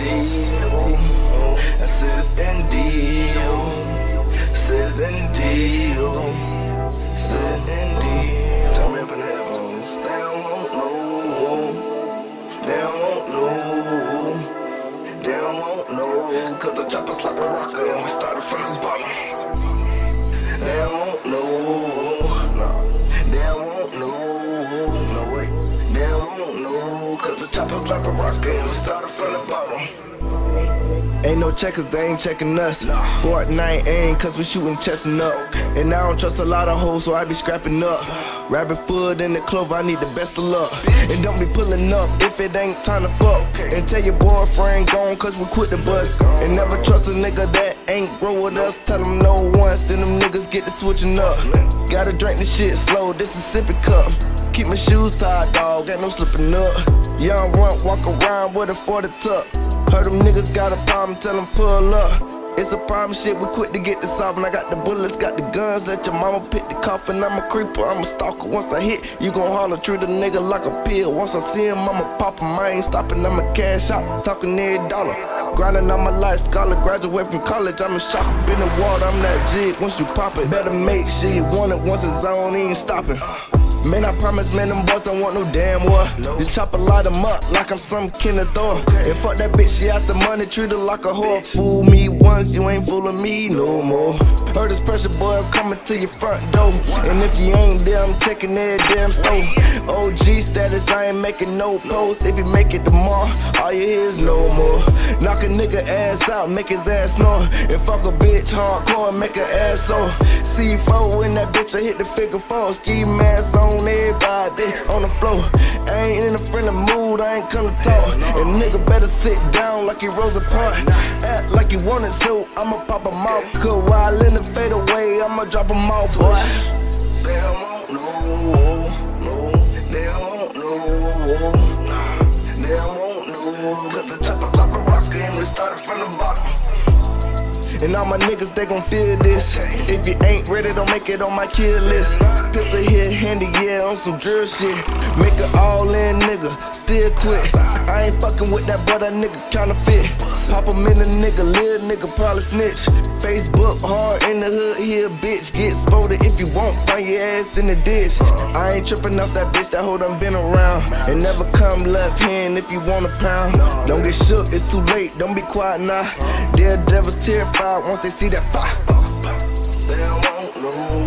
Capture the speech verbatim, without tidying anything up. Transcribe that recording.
deal. I said it's in deal. Says in deal. Said in deal. Turn me up in the headphones. They don't want no. They don't want no. They don't want no. Cause the chopper's like a rocker and we started from the bottom. They don't want no. No. They don't want no. No way. They don't want no. Cause the chopper's like a rocker and we started from the bottom. Ain't no checkers, they ain't checking us. Fortnite ain't cause we shooting chesting up. And I don't trust a lot of hoes, so I be scrapping up. Rabbit foot in the clover, I need the best of luck. And don't be pulling up if it ain't time to fuck. And tell your boyfriend gone cause we quit the bus. And never trust a nigga that ain't grow with us. Tell them no once, then them niggas get to switching up. Gotta drink this shit slow, this is sippy cup. Keep my shoes tied, dog, ain't no slipping up. Young runt, walk around with a forty tuck. Heard them niggas got a problem, tell them pull up. It's a problem shit, we quit to get this off. And I got the bullets, got the guns, let your mama pick the coffin. I'm a creeper, I'm a stalker. Once I hit, you gon' holler, treat a nigga like a pill. Once I see him, I'ma pop him, I ain't stopping, I'ma cash out. Talking every dollar, grinding on my life, scholar, graduate from college. I'm a shop, been in the water, I'm that jig. Once you pop it, better make sure you want it. Once it's on, ain't stopping. Man, I promise, man, them boys don't want no damn war. This chopper light them up like I'm some kind of Thor. And fuck that bitch, she out the money, treat her like a whore. Fool me once, you ain't fooling me no more. Heard this pressure, boy, I'm coming to your front door. And if you ain't there, I'm checking every damn store. O G status, I ain't making no posts. If you make it tomorrow, all you hear is no more. Knock a nigga ass out, make his ass snore. And fuck a bitch hardcore and make her ass so. C four in that bitch, I hit the figure four. Ski mask on. Everybody on the floor. I ain't in a friendly mood, I ain't come to talk. And nigga better sit down like he rose apart. Act like you want it, so I'ma pop him off. Cause while in the fade away, I'ma drop him off, boy. They don't want no, no. They don't want no, they don't want no. Cause the chopper's like a rocker and we started from the bottom. And all my niggas, they gon' feel this. If you ain't ready, don't make it on my kill list. Pistol here, handy, yeah, on some drill shit. Make it all in, nigga, still quit. I ain't fucking with that, but that nigga counterfeit. Pop him in a nigga, little nigga probably snitch. Facebook hard in the hood, here bitch. Get spotted if you won't, find your ass in the ditch. I ain't tripping off that bitch, that hoe done been around. And never come left hand if you want a pound. Don't get shook, it's too late, don't be quiet now. Daredevils terrified once they see that fire. They don't want no.